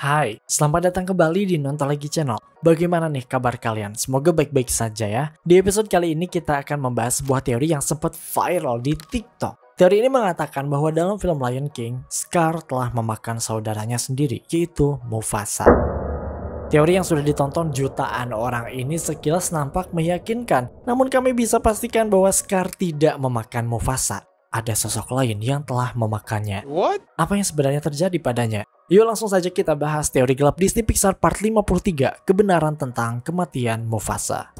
Hai, selamat datang kembali di Nontology Channel. Bagaimana nih kabar kalian? Semoga baik-baik saja ya. Di episode kali ini kita akan membahas sebuah teori yang sempat viral di TikTok. Teori ini mengatakan bahwa dalam film Lion King, Scar telah memakan saudaranya sendiri, yaitu Mufasa. Teori yang sudah ditonton jutaan orang ini sekilas nampak meyakinkan, namun kami bisa pastikan bahwa Scar tidak memakan Mufasa. Ada sosok lain yang telah memakannya. What? Apa yang sebenarnya terjadi padanya? Yuk langsung saja kita bahas teori gelap Disney Pixar part 53, kebenaran tentang kematian Mufasa.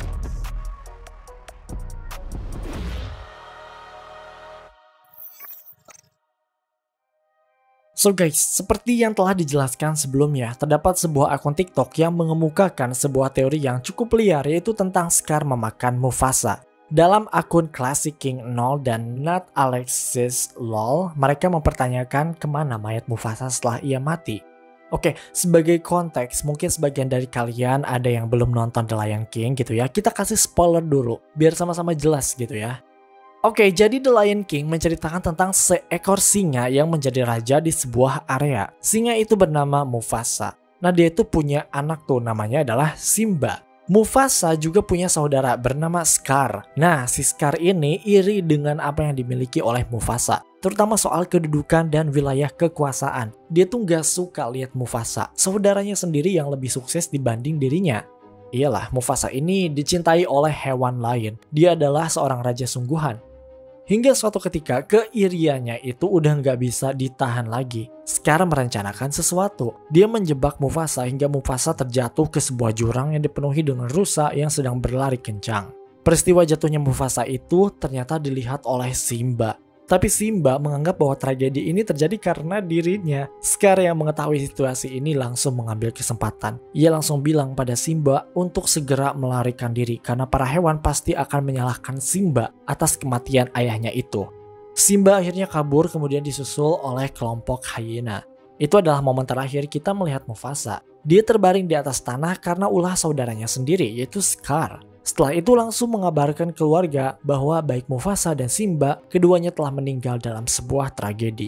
So guys, seperti yang telah dijelaskan sebelumnya, terdapat sebuah akun TikTok yang mengemukakan sebuah teori yang cukup liar, yaitu tentang Scar memakan Mufasa. Dalam akun Classic King 0 dan Not Alexis LOL, mereka mempertanyakan kemana mayat Mufasa setelah ia mati. Oke, sebagai konteks, mungkin sebagian dari kalian ada yang belum nonton The Lion King gitu ya. Kita kasih spoiler dulu, biar sama-sama jelas gitu ya. Oke, jadi The Lion King menceritakan tentang seekor singa yang menjadi raja di sebuah area. Singa itu bernama Mufasa. Nah, dia itu punya anak tuh, namanya adalah Simba. Mufasa juga punya saudara bernama Scar. Nah, si Scar ini iri dengan apa yang dimiliki oleh Mufasa, terutama soal kedudukan dan wilayah kekuasaan. Dia tuh gak suka lihat Mufasa, saudaranya sendiri yang lebih sukses dibanding dirinya. Iyalah, Mufasa ini dicintai oleh hewan lain. Dia adalah seorang raja sungguhan. Hingga suatu ketika keiriannya itu udah nggak bisa ditahan lagi. Scar merencanakan sesuatu. Dia menjebak Mufasa hingga Mufasa terjatuh ke sebuah jurang yang dipenuhi dengan rusa yang sedang berlari kencang. Peristiwa jatuhnya Mufasa itu ternyata dilihat oleh Simba. Tapi Simba menganggap bahwa tragedi ini terjadi karena dirinya. Scar yang mengetahui situasi ini langsung mengambil kesempatan. Ia langsung bilang pada Simba untuk segera melarikan diri karena para hewan pasti akan menyalahkan Simba atas kematian ayahnya itu. Simba akhirnya kabur, kemudian disusul oleh kelompok hyena. Itu adalah momen terakhir kita melihat Mufasa. Dia terbaring di atas tanah karena ulah saudaranya sendiri, yaitu Scar. Setelah itu langsung mengabarkan keluarga bahwa baik Mufasa dan Simba, keduanya telah meninggal dalam sebuah tragedi.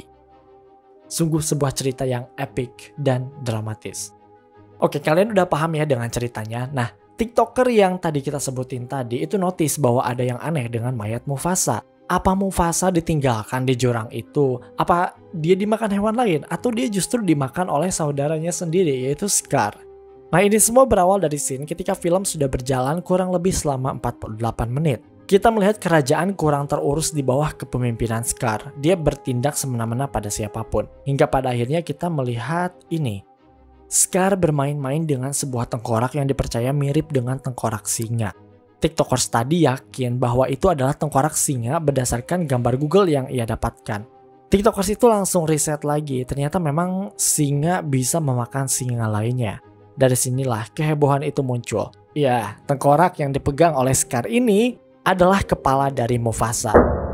Sungguh sebuah cerita yang epic dan dramatis. Oke, kalian udah paham ya dengan ceritanya? Nah, TikToker yang tadi kita sebutin tadi itu notice bahwa ada yang aneh dengan mayat Mufasa. Apa Mufasa ditinggalkan di jurang itu? Apa dia dimakan hewan lain? Atau dia justru dimakan oleh saudaranya sendiri, yaitu Scar? Nah, ini semua berawal dari scene ketika film sudah berjalan kurang lebih selama 48 menit. Kita melihat kerajaan kurang terurus di bawah kepemimpinan Scar. Dia bertindak semena-mena pada siapapun. Hingga pada akhirnya kita melihat ini. Scar bermain-main dengan sebuah tengkorak yang dipercaya mirip dengan tengkorak singa. TikTokers tadi yakin bahwa itu adalah tengkorak singa berdasarkan gambar Google yang ia dapatkan. TikTokers itu langsung riset lagi. Ternyata memang singa bisa memakan singa lainnya. Dari sinilah kehebohan itu muncul. Ya, tengkorak yang dipegang oleh Scar ini adalah kepala dari Mufasa.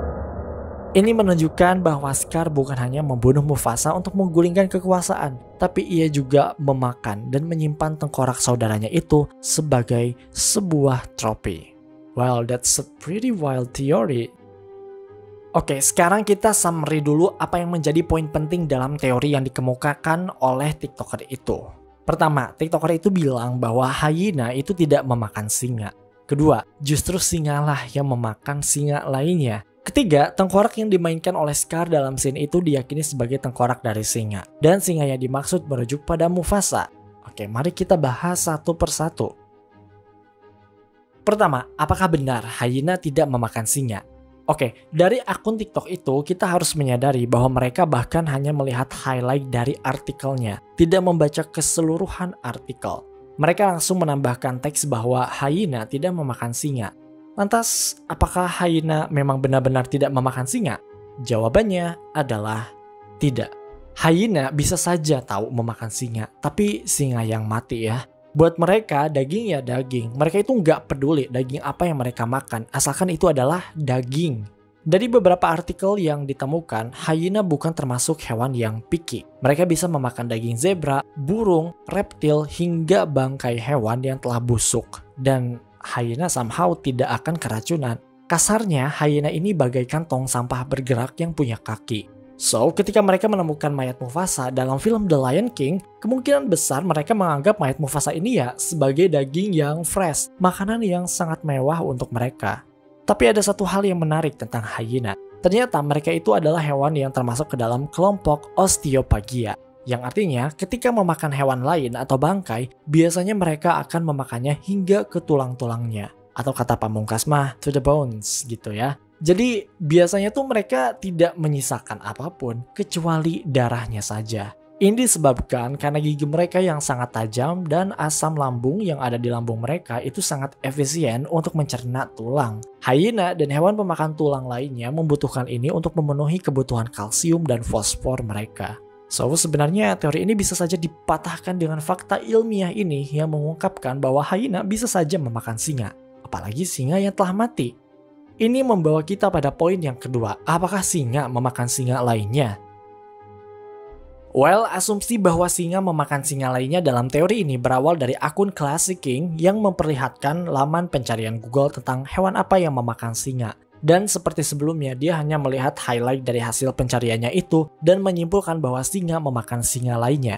Ini menunjukkan bahwa Scar bukan hanya membunuh Mufasa untuk menggulingkan kekuasaan, tapi ia juga memakan dan menyimpan tengkorak saudaranya itu sebagai sebuah trofi. Well, that's a pretty wild theory. Oke, sekarang kita summary dulu apa yang menjadi poin penting dalam teori yang dikemukakan oleh TikToker itu. Pertama, TikToker itu bilang bahwa hyena itu tidak memakan singa. Kedua, justru singalah yang memakan singa lainnya. Ketiga, tengkorak yang dimainkan oleh Scar dalam scene itu diyakini sebagai tengkorak dari singa. Dan singa yang dimaksud merujuk pada Mufasa. Oke, mari kita bahas satu persatu. Pertama, apakah benar hyena tidak memakan singa? Oke, dari akun TikTok itu kita harus menyadari bahwa mereka bahkan hanya melihat highlight dari artikelnya, tidak membaca keseluruhan artikel. Mereka langsung menambahkan teks bahwa hyena tidak memakan singa. Lantas, apakah hyena memang benar-benar tidak memakan singa? Jawabannya adalah tidak. Hyena bisa saja tahu memakan singa, tapi singa yang mati ya. Buat mereka, daging ya daging. Mereka itu nggak peduli daging apa yang mereka makan, asalkan itu adalah daging. Dari beberapa artikel yang ditemukan, hyena bukan termasuk hewan yang picky. Mereka bisa memakan daging zebra, burung, reptil, hingga bangkai hewan yang telah busuk. Dan hyena somehow tidak akan keracunan. Kasarnya, hyena ini bagaikan tong sampah bergerak yang punya kaki. So, ketika mereka menemukan mayat Mufasa dalam film The Lion King, kemungkinan besar mereka menganggap mayat Mufasa ini ya sebagai daging yang fresh, makanan yang sangat mewah untuk mereka. Tapi ada satu hal yang menarik tentang hyena. Ternyata mereka itu adalah hewan yang termasuk ke dalam kelompok Osteophagia. Yang artinya ketika memakan hewan lain atau bangkai, biasanya mereka akan memakannya hingga ke tulang-tulangnya. Atau kata pamungkas mah, to the bones gitu ya. Jadi biasanya tuh mereka tidak menyisakan apapun kecuali darahnya saja. Ini disebabkan karena gigi mereka yang sangat tajam dan asam lambung yang ada di lambung mereka itu sangat efisien untuk mencerna tulang. Hyena dan hewan pemakan tulang lainnya membutuhkan ini untuk memenuhi kebutuhan kalsium dan fosfor mereka. So, sebenarnya teori ini bisa saja dipatahkan dengan fakta ilmiah ini yang mengungkapkan bahwa hyena bisa saja memakan singa, apalagi singa yang telah mati. Ini membawa kita pada poin yang kedua, apakah singa memakan singa lainnya? Well, asumsi bahwa singa memakan singa lainnya dalam teori ini berawal dari akun Classic King yang memperlihatkan laman pencarian Google tentang hewan apa yang memakan singa. Dan seperti sebelumnya, dia hanya melihat highlight dari hasil pencariannya itu dan menyimpulkan bahwa singa memakan singa lainnya.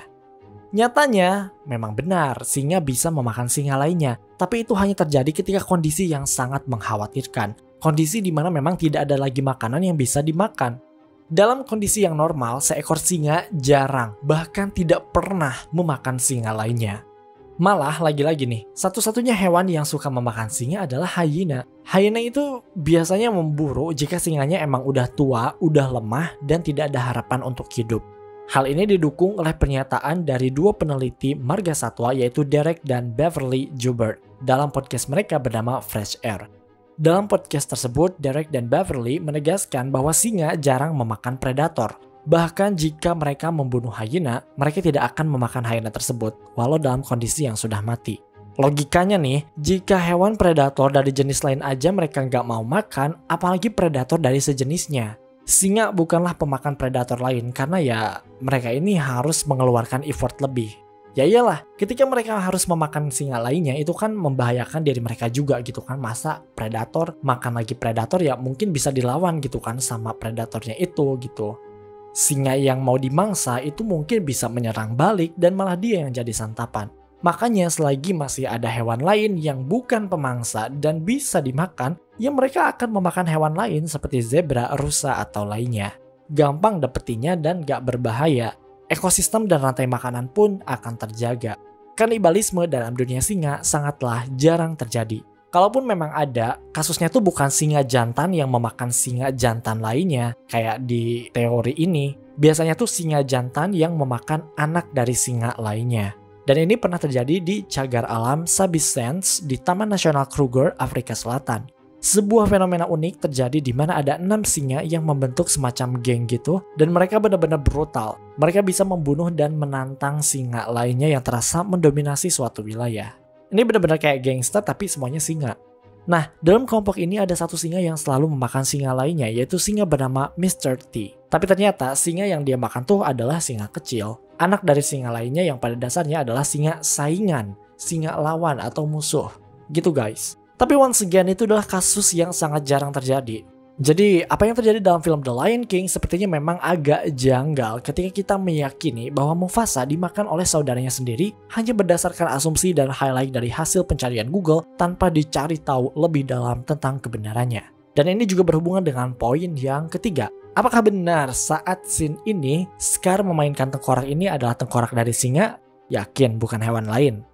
Nyatanya, memang benar, singa bisa memakan singa lainnya, tapi itu hanya terjadi ketika kondisi yang sangat mengkhawatirkan. Kondisi di mana memang tidak ada lagi makanan yang bisa dimakan. Dalam kondisi yang normal, seekor singa jarang, bahkan tidak pernah memakan singa lainnya. Malah, lagi-lagi nih, satu-satunya hewan yang suka memakan singa adalah hyena. Hyena itu biasanya memburu jika singanya emang udah tua, udah lemah, dan tidak ada harapan untuk hidup. Hal ini didukung oleh pernyataan dari dua peneliti margasatwa yaitu Derek dan Beverly Joubert dalam podcast mereka bernama Fresh Air. Dalam podcast tersebut, Derek dan Beverly menegaskan bahwa singa jarang memakan predator. Bahkan jika mereka membunuh hyena, mereka tidak akan memakan hyena tersebut, walau dalam kondisi yang sudah mati. Logikanya nih, jika hewan predator dari jenis lain aja mereka nggak mau makan, apalagi predator dari sejenisnya. Singa bukanlah pemakan predator lain karena ya mereka ini harus mengeluarkan effort lebih. Ya iyalah, ketika mereka harus memakan singa lainnya itu kan membahayakan diri mereka juga gitu kan. Masa predator makan lagi predator ya mungkin bisa dilawan gitu kan sama predatornya itu gitu. Singa yang mau dimangsa itu mungkin bisa menyerang balik dan malah dia yang jadi santapan. Makanya selagi masih ada hewan lain yang bukan pemangsa dan bisa dimakan, ya mereka akan memakan hewan lain seperti zebra, rusa, atau lainnya. Gampang dapetinnya dan gak berbahaya. Ekosistem dan rantai makanan pun akan terjaga. Kanibalisme dalam dunia singa sangatlah jarang terjadi. Kalaupun memang ada, kasusnya tuh bukan singa jantan yang memakan singa jantan lainnya, kayak di teori ini. Biasanya tuh singa jantan yang memakan anak dari singa lainnya. Dan ini pernah terjadi di cagar alam Sabisens di Taman Nasional Kruger, Afrika Selatan. Sebuah fenomena unik terjadi di mana ada 6 singa yang membentuk semacam geng gitu dan mereka benar-benar brutal. Mereka bisa membunuh dan menantang singa lainnya yang terasa mendominasi suatu wilayah. Ini benar-benar kayak gangster tapi semuanya singa. Nah, dalam kelompok ini ada satu singa yang selalu memakan singa lainnya yaitu singa bernama Mr. T. Tapi ternyata singa yang dia makan tuh adalah singa kecil. Anak dari singa lainnya yang pada dasarnya adalah singa saingan, singa lawan atau musuh. Gitu guys. Tapi once again itu adalah kasus yang sangat jarang terjadi. Jadi apa yang terjadi dalam film The Lion King sepertinya memang agak janggal ketika kita meyakini bahwa Mufasa dimakan oleh saudaranya sendiri hanya berdasarkan asumsi dan highlight dari hasil pencarian Google tanpa dicari tahu lebih dalam tentang kebenarannya. Dan ini juga berhubungan dengan poin yang ketiga. Apakah benar saat scene ini Scar memainkan tengkorak ini adalah tengkorak dari singa? Yakin bukan hewan lain.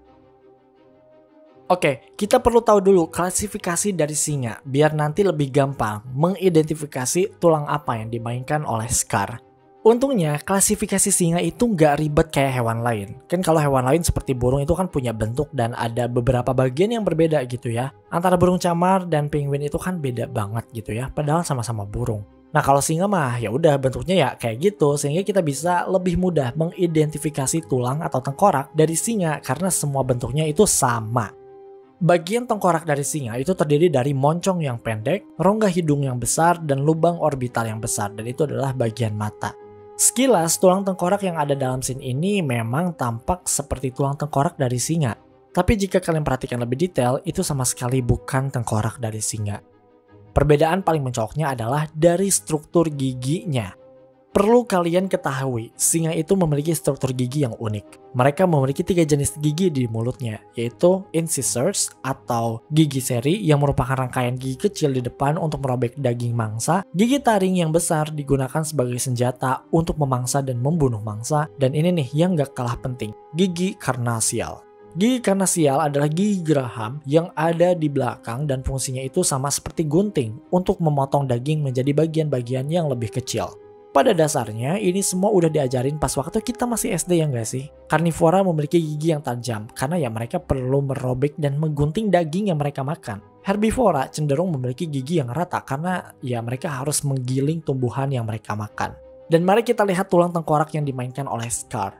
Oke, kita perlu tahu dulu klasifikasi dari singa biar nanti lebih gampang mengidentifikasi tulang apa yang dimainkan oleh Scar. Untungnya klasifikasi singa itu nggak ribet kayak hewan lain. Kan kalau hewan lain seperti burung itu kan punya bentuk dan ada beberapa bagian yang berbeda gitu ya. Antara burung camar dan penguin itu kan beda banget gitu ya, padahal sama-sama burung. Nah kalau singa mah ya udah bentuknya ya kayak gitu sehingga kita bisa lebih mudah mengidentifikasi tulang atau tengkorak dari singa karena semua bentuknya itu sama. Bagian tengkorak dari singa itu terdiri dari moncong yang pendek, rongga hidung yang besar, dan lubang orbital yang besar, dan itu adalah bagian mata. Sekilas, tulang tengkorak yang ada dalam scene ini memang tampak seperti tulang tengkorak dari singa. Tapi jika kalian perhatikan lebih detail, itu sama sekali bukan tengkorak dari singa. Perbedaan paling mencoloknya adalah dari struktur giginya. Perlu kalian ketahui, singa itu memiliki struktur gigi yang unik. Mereka memiliki 3 jenis gigi di mulutnya, yaitu incisors atau gigi seri yang merupakan rangkaian gigi kecil di depan untuk merobek daging mangsa, gigi taring yang besar digunakan sebagai senjata untuk memangsa dan membunuh mangsa, dan ini nih yang gak kalah penting, gigi karnasial. Gigi karnasial adalah gigi geraham yang ada di belakang dan fungsinya itu sama seperti gunting untuk memotong daging menjadi bagian-bagian yang lebih kecil. Pada dasarnya, ini semua udah diajarin pas waktu kita masih SD ya nggak sih? Karnivora memiliki gigi yang tajam, karena ya mereka perlu merobek dan menggunting daging yang mereka makan. Herbivora cenderung memiliki gigi yang rata, karena ya mereka harus menggiling tumbuhan yang mereka makan. Dan mari kita lihat tulang tengkorak yang dimainkan oleh Scar.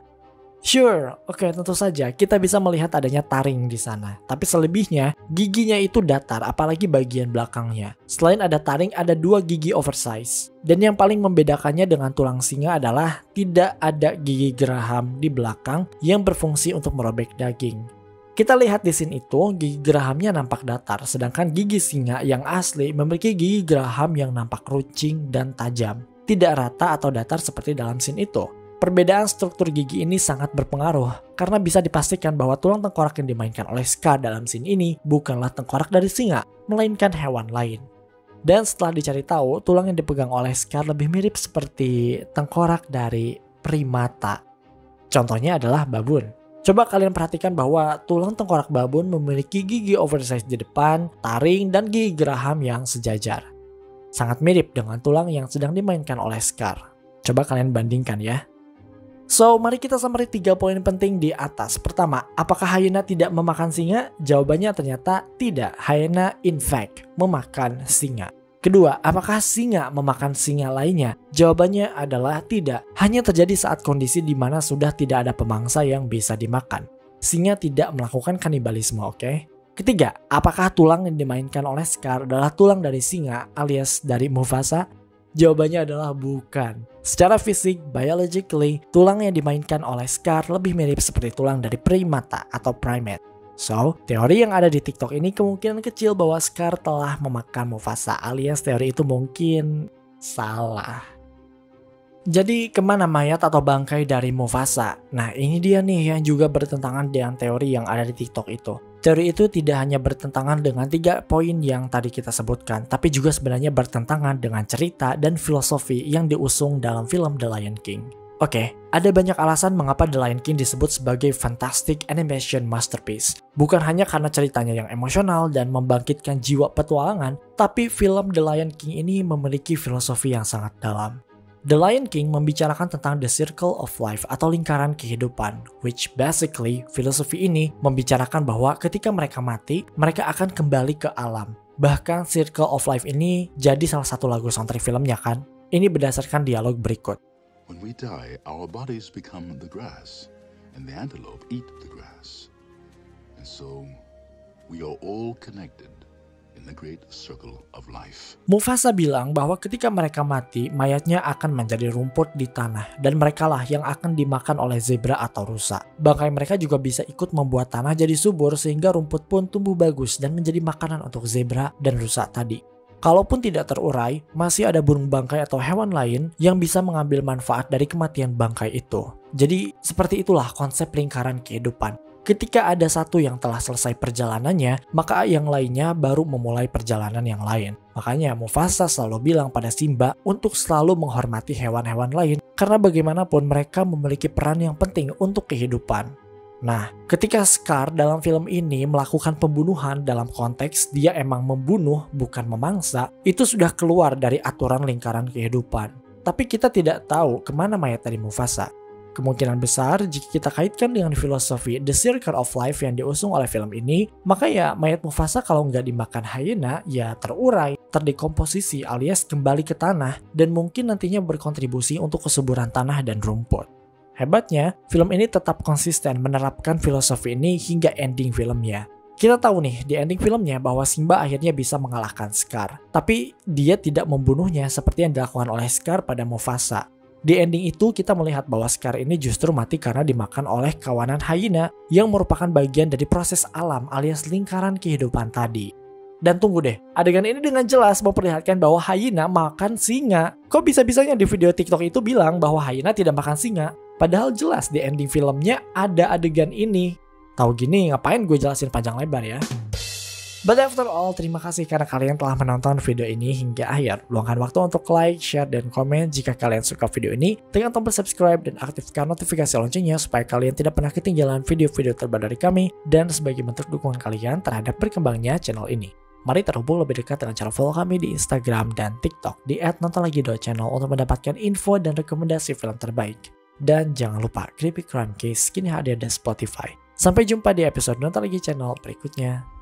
Sure, oke, tentu saja kita bisa melihat adanya taring di sana. Tapi selebihnya, giginya itu datar, apalagi bagian belakangnya. Selain ada taring, ada 2 gigi oversize. Dan yang paling membedakannya dengan tulang singa adalah tidak ada gigi geraham di belakang yang berfungsi untuk merobek daging. Kita lihat di scene itu, gigi gerahamnya nampak datar, sedangkan gigi singa yang asli memiliki gigi geraham yang nampak runcing dan tajam. Tidak rata atau datar seperti dalam scene itu. Perbedaan struktur gigi ini sangat berpengaruh karena bisa dipastikan bahwa tulang tengkorak yang dimainkan oleh Scar dalam scene ini bukanlah tengkorak dari singa, melainkan hewan lain. Dan setelah dicari tahu, tulang yang dipegang oleh Scar lebih mirip seperti tengkorak dari primata. Contohnya adalah babun. Coba kalian perhatikan bahwa tulang tengkorak babun memiliki gigi oversize di depan, taring, dan gigi geraham yang sejajar. Sangat mirip dengan tulang yang sedang dimainkan oleh Scar. Coba kalian bandingkan ya. So, mari kita summary 3 poin penting di atas. Pertama, apakah hyena tidak memakan singa? Jawabannya ternyata tidak. Hyena in fact memakan singa. Kedua, apakah singa memakan singa lainnya? Jawabannya adalah tidak. Hanya terjadi saat kondisi di mana sudah tidak ada pemangsa yang bisa dimakan. Singa tidak melakukan kanibalisme, oke? Ketiga, apakah tulang yang dimainkan oleh Scar adalah tulang dari singa alias dari Mufasa? Jawabannya adalah bukan. Secara fisik, biologically, tulang yang dimainkan oleh Scar lebih mirip seperti tulang dari primata atau primate. So, teori yang ada di TikTok ini kemungkinan kecil bahwa Scar telah memakan Mufasa, alias teori itu mungkin salah. Jadi kemana mayat atau bangkai dari Mufasa? Nah, ini dia nih yang juga bertentangan dengan teori yang ada di TikTok itu. Teori itu tidak hanya bertentangan dengan 3 poin yang tadi kita sebutkan, tapi juga sebenarnya bertentangan dengan cerita dan filosofi yang diusung dalam film The Lion King. Oke, ada banyak alasan mengapa The Lion King disebut sebagai fantastic animation masterpiece. Bukan hanya karena ceritanya yang emosional dan membangkitkan jiwa petualangan, tapi film The Lion King ini memiliki filosofi yang sangat dalam. The Lion King membicarakan tentang the circle of life atau lingkaran kehidupan, which basically filosofi ini membicarakan bahwa ketika mereka mati, mereka akan kembali ke alam. Bahkan circle of life ini jadi salah satu lagu soundtrack filmnya kan? Ini berdasarkan dialog berikut. When we die, our bodies become the grass, and the antelope eat the grass. And so, we are all connected in the great circle of life. Mufasa bilang bahwa ketika mereka mati, mayatnya akan menjadi rumput di tanah dan merekalah yang akan dimakan oleh zebra atau rusa. Bangkai mereka juga bisa ikut membuat tanah jadi subur sehingga rumput pun tumbuh bagus dan menjadi makanan untuk zebra dan rusa tadi. Kalaupun tidak terurai, masih ada burung bangkai atau hewan lain yang bisa mengambil manfaat dari kematian bangkai itu. Jadi seperti itulah konsep lingkaran kehidupan. Ketika ada satu yang telah selesai perjalanannya, maka yang lainnya baru memulai perjalanan yang lain. Makanya Mufasa selalu bilang pada Simba untuk selalu menghormati hewan-hewan lain, karena bagaimanapun mereka memiliki peran yang penting untuk kehidupan. Nah, ketika Scar dalam film ini melakukan pembunuhan dalam konteks dia emang membunuh bukan memangsa, itu sudah keluar dari aturan lingkaran kehidupan. Tapi kita tidak tahu kemana mayat dari Mufasa. Kemungkinan besar jika kita kaitkan dengan filosofi The Circle of Life yang diusung oleh film ini, maka ya mayat Mufasa kalau nggak dimakan hyena ya terurai, terdekomposisi alias kembali ke tanah dan mungkin nantinya berkontribusi untuk kesuburan tanah dan rumput. Hebatnya, film ini tetap konsisten menerapkan filosofi ini hingga ending filmnya. Kita tahu nih di ending filmnya bahwa Simba akhirnya bisa mengalahkan Scar, tapi dia tidak membunuhnya seperti yang dilakukan oleh Scar pada Mufasa. Di ending itu kita melihat bahwa Scar ini justru mati karena dimakan oleh kawanan hyena yang merupakan bagian dari proses alam alias lingkaran kehidupan tadi. Dan tunggu deh, adegan ini dengan jelas memperlihatkan bahwa hyena makan singa. Kok bisa-bisanya di video TikTok itu bilang bahwa hyena tidak makan singa? Padahal jelas di ending filmnya ada adegan ini. Tahu gini, ngapain gue jelasin panjang lebar ya? But after all, terima kasih karena kalian telah menonton video ini hingga akhir. Luangkan waktu untuk like, share, dan komen jika kalian suka video ini. Tekan tombol subscribe dan aktifkan notifikasi loncengnya supaya kalian tidak pernah ketinggalan video-video terbaru dari kami dan sebagai bentuk dukungan kalian terhadap berkembangnya channel ini. Mari terhubung lebih dekat dengan cara follow kami di Instagram dan TikTok di @nontonlagi.channel untuk mendapatkan info dan rekomendasi film terbaik. Dan jangan lupa Creepy Crime Case kini hadir di Spotify. Sampai jumpa di episode Nonton Lagi Channel berikutnya.